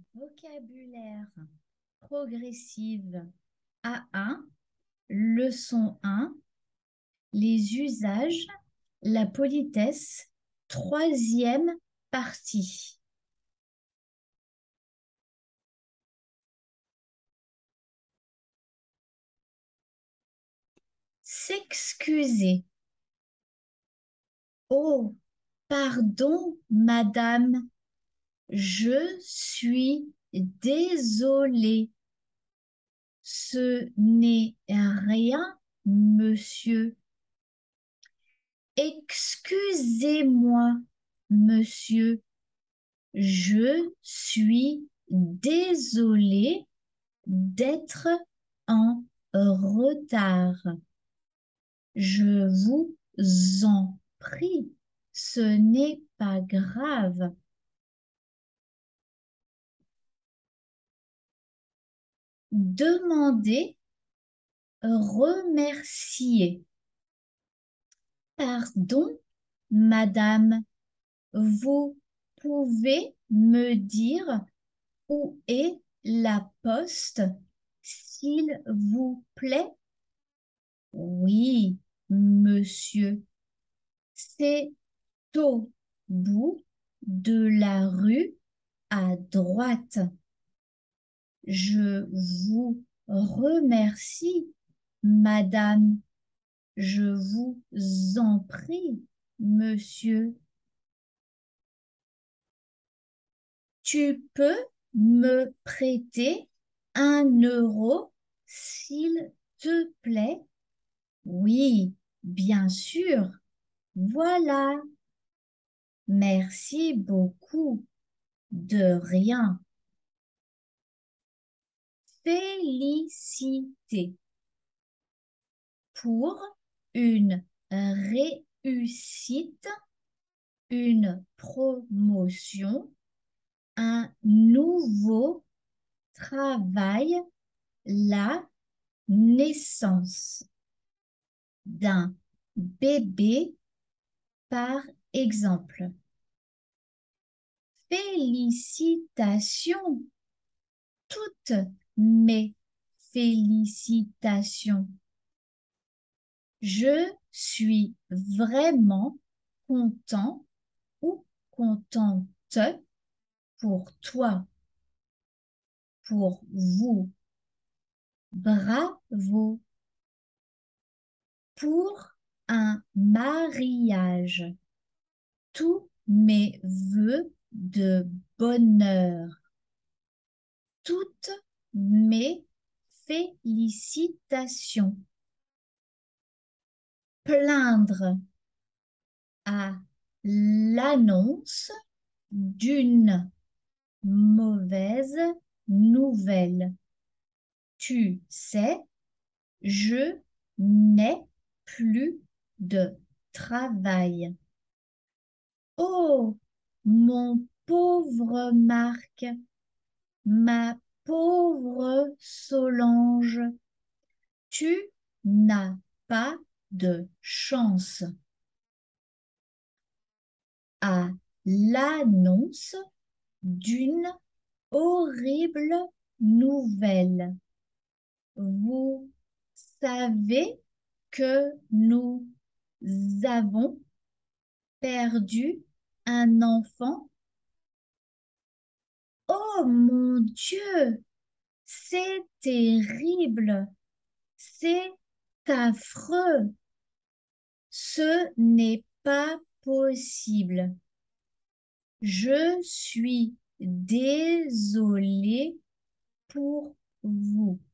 Vocabulaire progressive A1, leçon 1, les usages, la politesse, troisième partie. S'excuser. Oh, pardon, madame, je suis désolée. Ce n'est rien, monsieur. Excusez-moi, monsieur. Je suis désolée d'être en retard. Je vous en prie, ce n'est pas grave. Demandez, remercier. Pardon, madame, vous pouvez me dire où est la poste, s'il vous plaît? Oui, monsieur. C'est au bout de la rue à droite. Je vous remercie, madame. Je vous en prie, monsieur. Tu peux me prêter 1 euro, s'il te plaît? Oui, bien sûr. Voilà. Merci beaucoup. De rien. Féliciter. Pour une réussite, une promotion, un nouveau travail, la naissance d'un bébé, par exemple. Félicitations, toutes mes félicitations. Je suis vraiment content ou contente pour toi, pour vous. Bravo pour un mariage. Tous mes vœux de bonheur. Toutes mes félicitations. Plaindre à l'annonce d'une mauvaise nouvelle. Tu sais, je n'ai plus de travail. Oh, mon pauvre Marc, ma pauvre Solange, tu n'as pas de chance. À l'annonce d'une horrible nouvelle. Vous savez que nous avons perdu un enfant? Oh mon Dieu, c'est terrible, c'est affreux. Ce n'est pas possible. Je suis désolée pour vous.